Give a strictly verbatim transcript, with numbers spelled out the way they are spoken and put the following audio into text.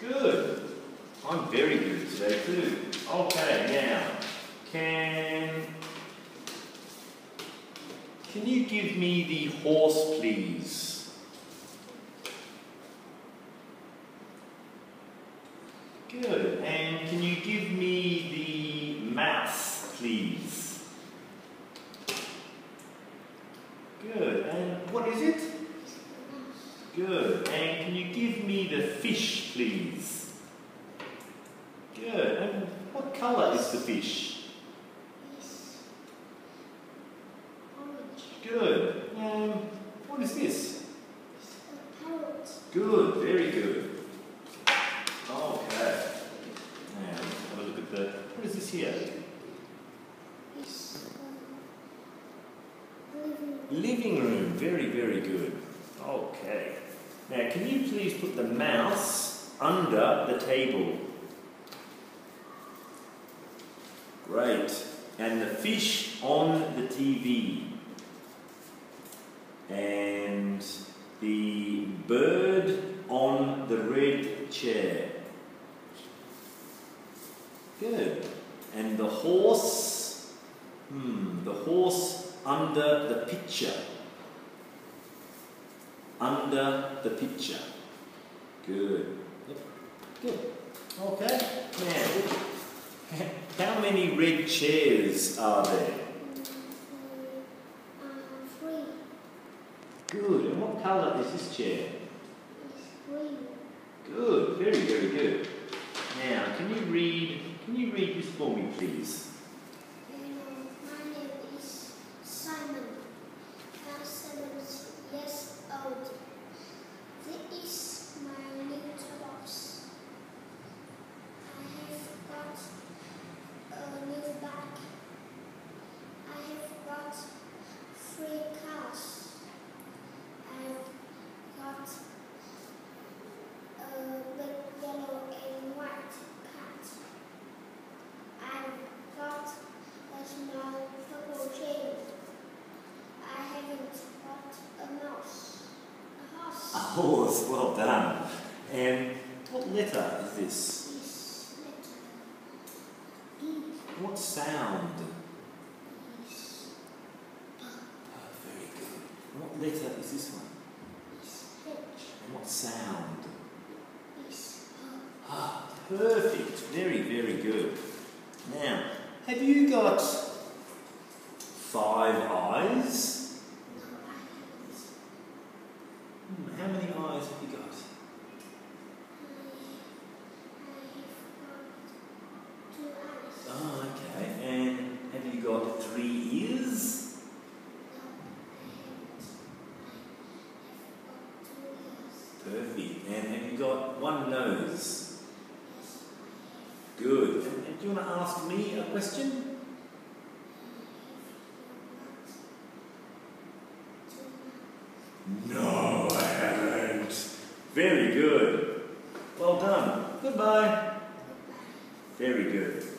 Good. I'm very good today too. Okay, now, can, can you give me the horse, please? Good. And can you give me the mouse, please? Good. And what is it? Good. And can you give me the fish, please? Good. And what colour is the fish? Orange. Good. Um, what is this? A parrot. Good. Very good. Okay. Now, have a look at the... What is this here? It's a living room. Living room. Very, very good. Okay. Now, can you please put the mouse under the table? Great. And the fish on the T V. And the bird on the red chair. Good. And the horse, hmm, the horse under the picture. Under the picture. Good. Yep. Good. Okay. Now, how many red chairs are there? Uh, three. Good. And what colour is this chair? It's green. Good. Very, very good. Now, can you read, can you read this for me, please? Hello, my name is Simon. I'm seven years old. This is my new toys. I have got a new bag. I have got three cars. I've got a big yellow and white cat. I've got a small purple chair. I haven't got a mouse. A horse. A horse. Well done. And what letter is this? This letter B What sound? is Oh, very good. And what letter is this one? is H And what sound? is Ah, perfect. Very, very good. Now, have you got five eyes? no eyes. Hmm, how many eyes have you got? I, I have got two eyes. Oh, okay. And have you got three ears? No, I haven't. I have got two ears. Perfect. And have you got one nose? Yes, Good. And, and do you want to ask me a question? No, I haven't. Very good. Well done. Goodbye. Very good.